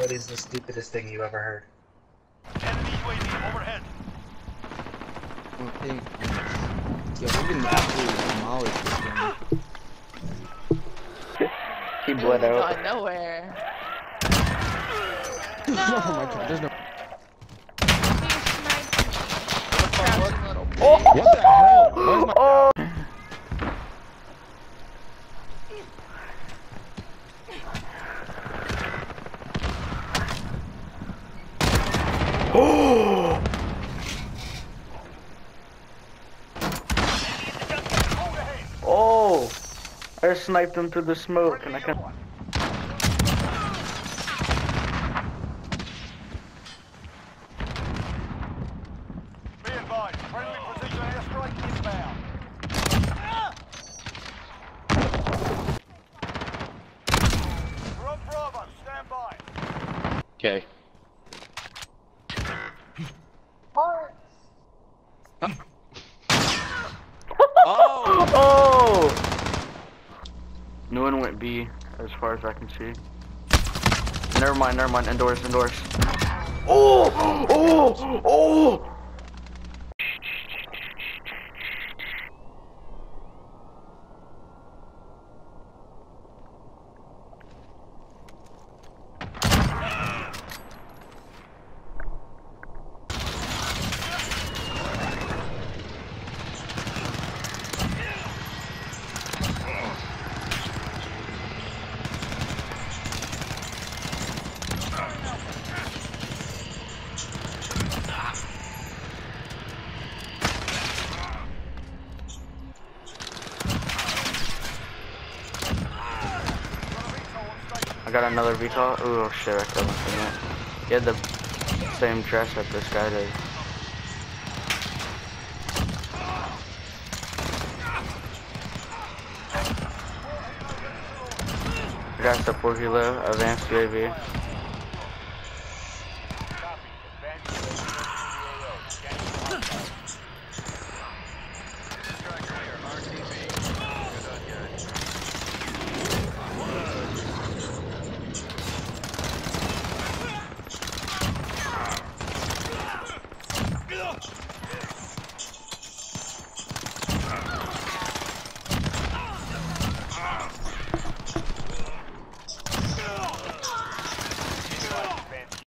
What is the stupidest thing you ever heard? Enemy UAV overhead. Okay. Yo, we've been absolutely demolished this game. He bled out. Going nowhere. Oh my god, there's no. Oh! What the hell? Where's my. Oh! Oh! I sniped him through the smoke and I can't. Be advised, friendly precision airstrike inbound. We're on Bravo, stand by. Okay. Oh! Oh! No one went B as far as I can see. Never mind, indoors. Oh! Oh! Oh! I got another recall. Oh shit, I killed him. He had the same dress that this guy did. I got support helo, advanced UAV.